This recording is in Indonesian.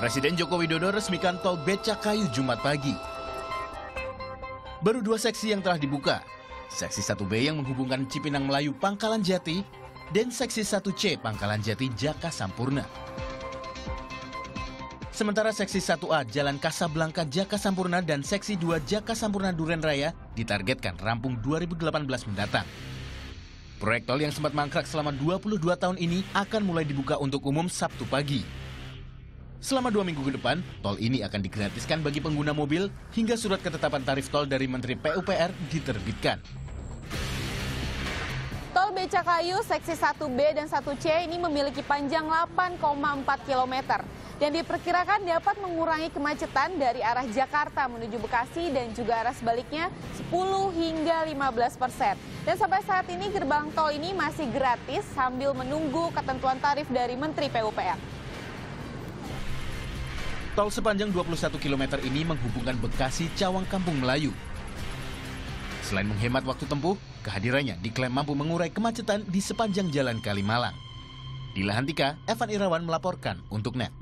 Presiden Joko Widodo resmikan tol Becakayu Jumat pagi. Baru 2 seksi yang telah dibuka. Seksi 1B yang menghubungkan Cipinang Melayu Pangkalan Jati dan seksi 1C Pangkalan Jati Jaka Sampurna. Sementara seksi 1A Jalan Kasablanka Jaka Sampurna dan seksi 2 Jaka Sampurna Duren Raya ditargetkan rampung 2018 mendatang. Proyek tol yang sempat mangkrak selama 22 tahun ini akan mulai dibuka untuk umum Sabtu pagi. Selama 2 minggu ke depan, tol ini akan digratiskan bagi pengguna mobil hingga surat ketetapan tarif tol dari Menteri PUPR diterbitkan. Tol Becakayu seksi 1B dan 1C ini memiliki panjang 8,4 km dan diperkirakan dapat mengurangi kemacetan dari arah Jakarta menuju Bekasi dan juga arah sebaliknya 10 hingga 15%. Dan sampai saat ini gerbang tol ini masih gratis sambil menunggu ketentuan tarif dari Menteri PUPR. Tol sepanjang 21 km ini menghubungkan Bekasi Cawang Kampung Melayu. Selain menghemat waktu tempuh, kehadirannya diklaim mampu mengurai kemacetan di sepanjang jalan Kalimalang. Dila Hantika, Evan Irawan melaporkan untuk NET.